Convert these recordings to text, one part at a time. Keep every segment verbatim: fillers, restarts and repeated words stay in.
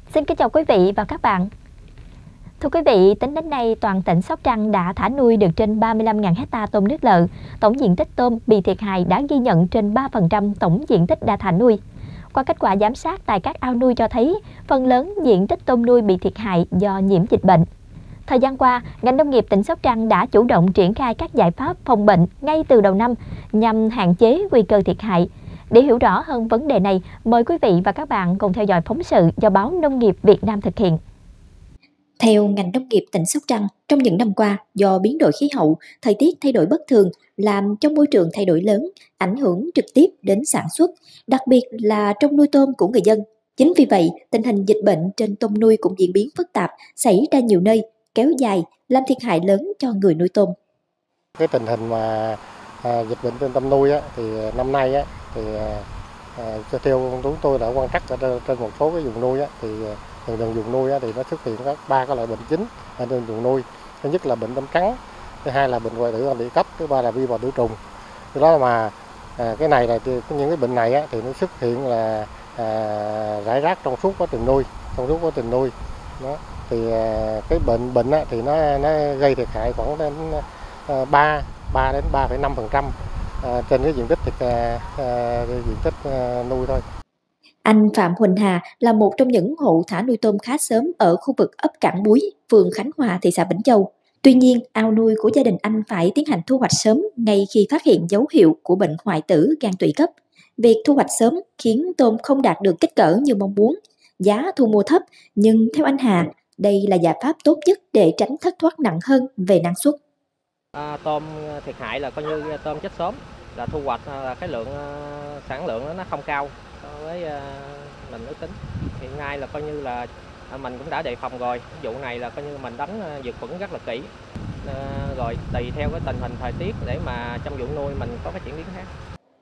Xin kính chào quý vị và các bạn. Thưa quý vị, tính đến nay, toàn tỉnh Sóc Trăng đã thả nuôi được trên ba mươi lăm nghìn hecta tôm nước lợ. Tổng diện tích tôm bị thiệt hại đã ghi nhận trên ba phần trăm tổng diện tích đã thả nuôi. Qua kết quả giám sát tại các ao nuôi cho thấy, phần lớn diện tích tôm nuôi bị thiệt hại do nhiễm dịch bệnh. Thời gian qua, ngành nông nghiệp tỉnh Sóc Trăng đã chủ động triển khai các giải pháp phòng bệnh ngay từ đầu năm nhằm hạn chế nguy cơ thiệt hại. Để hiểu rõ hơn vấn đề này, mời quý vị và các bạn cùng theo dõi phóng sự do báo Nông nghiệp Việt Nam thực hiện. Theo ngành nông nghiệp tỉnh Sóc Trăng, trong những năm qua, do biến đổi khí hậu, thời tiết thay đổi bất thường, làm cho môi trường thay đổi lớn, ảnh hưởng trực tiếp đến sản xuất, đặc biệt là trong nuôi tôm của người dân. Chính vì vậy, tình hình dịch bệnh trên tôm nuôi cũng diễn biến phức tạp, xảy ra nhiều nơi, kéo dài, làm thiệt hại lớn cho người nuôi tôm. Cái tình hình mà à, dịch bệnh trên tôm nuôi á, thì năm nay á, thì à, theo chúng tôi đã quan trắc ở trên một số cái vùng nuôi á, thì từng từng vùng nuôi á, thì nó xuất hiện các ba cái loại bệnh chính ở trên vùng nuôi. Thứ nhất là bệnh tôm trắng, thứ hai là bệnh hoại tử địa cấp, thứ ba là vi bào tử trùng. Từ đó mà à, cái này là những cái bệnh này á, thì nó xuất hiện là à, rải rác trong suốt quá trình nuôi, trong suốt quá trình nuôi. Đó. Thì à, cái bệnh bệnh á, thì nó nó gây thiệt hại khoảng đến à, ba ba đến ba phẩy năm phần trăm à, trên cái diện tích thịt à, à, diện tích à, nuôi thôi. Anh Phạm Huỳnh Hà là một trong những hộ thả nuôi tôm khá sớm ở khu vực ấp Cảng Búi, phường Khánh Hòa, thị xã Vĩnh Châu. Tuy nhiên, ao nuôi của gia đình anh phải tiến hành thu hoạch sớm ngay khi phát hiện dấu hiệu của bệnh hoại tử gan tụy cấp. Việc thu hoạch sớm khiến tôm không đạt được kích cỡ như mong muốn, giá thu mua thấp, nhưng theo anh Hà, đây là giải pháp tốt nhất để tránh thất thoát nặng hơn về năng suất. À, tôm thiệt hại là coi như tôm chết sớm, là thu hoạch là cái lượng sản lượng nó không cao so với mình ước tính. Hiện nay là coi như là mình cũng đã đề phòng rồi, vụ này là coi như mình đánh diệt khuẩn rất là kỹ, à, rồi tùy theo cái tình hình thời tiết để mà trong vụ nuôi mình có cái chuyển biến khác.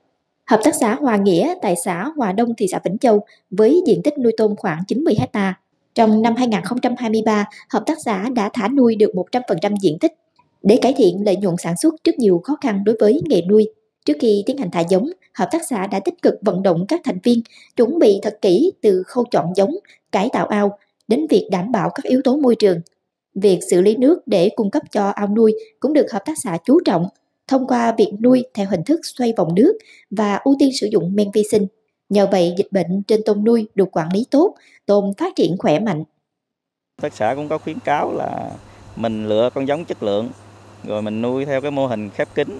Hợp tác xã Hòa Nghĩa tại xã Hòa Đông, thị xã Vĩnh Châu với diện tích nuôi tôm khoảng chín mươi hecta. Trong năm hai nghìn không trăm hai mươi ba, hợp tác xã đã thả nuôi được một trăm phần trăm diện tích. Để cải thiện lợi nhuận sản xuất trước nhiều khó khăn đối với nghề nuôi, trước khi tiến hành thả giống, hợp tác xã đã tích cực vận động các thành viên chuẩn bị thật kỹ từ khâu chọn giống, cải tạo ao đến việc đảm bảo các yếu tố môi trường. Việc xử lý nước để cung cấp cho ao nuôi cũng được hợp tác xã chú trọng thông qua việc nuôi theo hình thức xoay vòng nước và ưu tiên sử dụng men vi sinh. Nhờ vậy, dịch bệnh trên tôm nuôi được quản lý tốt, tôm phát triển khỏe mạnh. Hợp tác xã cũng có khuyến cáo là mình lựa con giống chất lượng, rồi mình nuôi theo cái mô hình khép kín,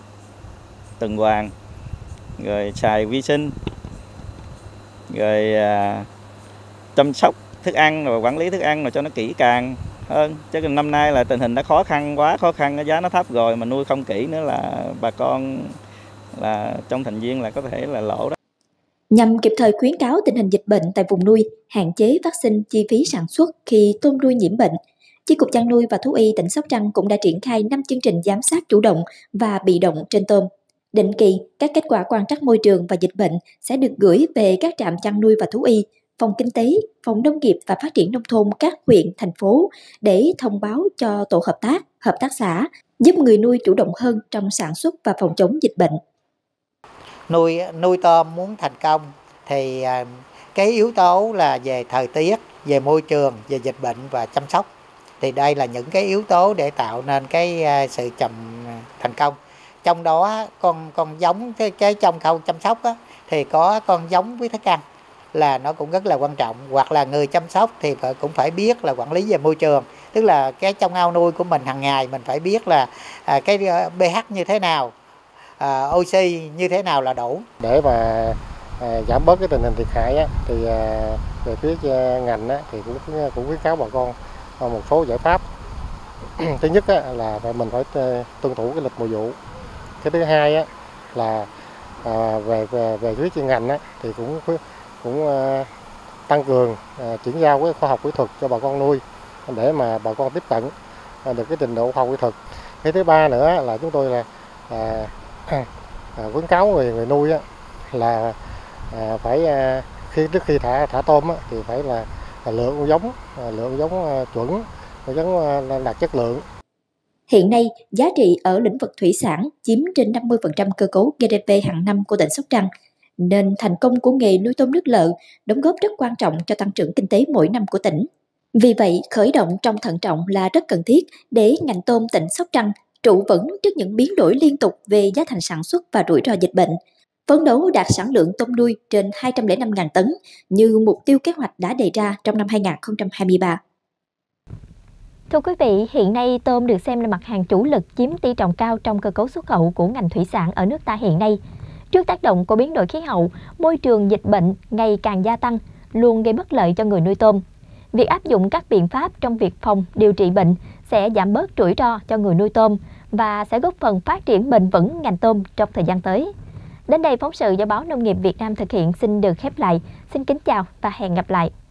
tuần hoàn, rồi xài vi sinh, rồi à, chăm sóc thức ăn rồi quản lý thức ăn rồi cho nó kỹ càng hơn. Chứ năm nay là tình hình đã khó khăn quá, khó khăn, cái giá nó thấp rồi mà nuôi không kỹ nữa là bà con là trong thành viên là có thể là lỗ đó. Nhằm kịp thời khuyến cáo tình hình dịch bệnh tại vùng nuôi, hạn chế phát sinh chi phí sản xuất khi tôm nuôi nhiễm bệnh, Chi cục Chăn nuôi và Thú y tỉnh Sóc Trăng cũng đã triển khai năm chương trình giám sát chủ động và bị động trên tôm. Định kỳ, các kết quả quan trắc môi trường và dịch bệnh sẽ được gửi về các trạm chăn nuôi và thú y, phòng kinh tế, phòng nông nghiệp và phát triển nông thôn các huyện, thành phố để thông báo cho tổ hợp tác, hợp tác xã, giúp người nuôi chủ động hơn trong sản xuất và phòng chống dịch bệnh. Nuôi nuôi tôm muốn thành công thì cái yếu tố là về thời tiết, về môi trường, về dịch bệnh và chăm sóc. Thì đây là những cái yếu tố để tạo nên cái sự chậm thành công. Trong đó con con giống cái, cái trong khâu chăm sóc á, thì có con giống với thức ăn là nó cũng rất là quan trọng, hoặc là người chăm sóc thì phải, cũng phải biết là quản lý về môi trường, tức là cái trong ao nuôi của mình hàng ngày mình phải biết là à, cái pH như thế nào, à, oxy như thế nào là đủ. Để mà à, giảm bớt cái tình hình thiệt hại á, thì à, về phía ngành á, thì cũng cũng khuyến cáo bà con một số giải pháp. Thứ nhất á, là mình phải tuân thủ cái lịch mùa vụ. Cái thứ hai á, là à, về về về phía chuyên ngành á, thì cũng cũng uh, tăng cường uh, chuyển giao cái khoa học kỹ thuật cho bà con nuôi để mà bà con tiếp cận uh, được cái trình độ khoa học kỹ thuật. Cái thứ ba nữa là chúng tôi là uh, uh, khuyến cáo người người nuôi á, là uh, phải uh, khi trước khi thả thả tôm á, thì phải là, là lựa con giống uh, lựa con giống uh, chuẩn, con giống uh, đạt chất lượng. Hiện nay, giá trị ở lĩnh vực thủy sản chiếm trên năm mươi phần trăm cơ cấu giê đê pê hàng năm của tỉnh Sóc Trăng. nên thành công của nghề nuôi tôm nước lợ đóng góp rất quan trọng cho tăng trưởng kinh tế mỗi năm của tỉnh. Vì vậy, khởi động trong thận trọng là rất cần thiết để ngành tôm tỉnh Sóc Trăng trụ vững trước những biến đổi liên tục về giá thành sản xuất và rủi ro dịch bệnh, phấn đấu đạt sản lượng tôm nuôi trên hai trăm lẻ năm nghìn tấn như mục tiêu kế hoạch đã đề ra trong năm hai nghìn không trăm hai mươi ba. Thưa quý vị, hiện nay tôm được xem là mặt hàng chủ lực chiếm tỷ trọng cao trong cơ cấu xuất khẩu của ngành thủy sản ở nước ta hiện nay. Trước tác động của biến đổi khí hậu, môi trường dịch bệnh ngày càng gia tăng, luôn gây bất lợi cho người nuôi tôm. Việc áp dụng các biện pháp trong việc phòng, điều trị bệnh sẽ giảm bớt rủi ro cho người nuôi tôm và sẽ góp phần phát triển bền vững ngành tôm trong thời gian tới. Đến đây, phóng sự do Báo Nông nghiệp Việt Nam thực hiện xin được khép lại. Xin kính chào và hẹn gặp lại.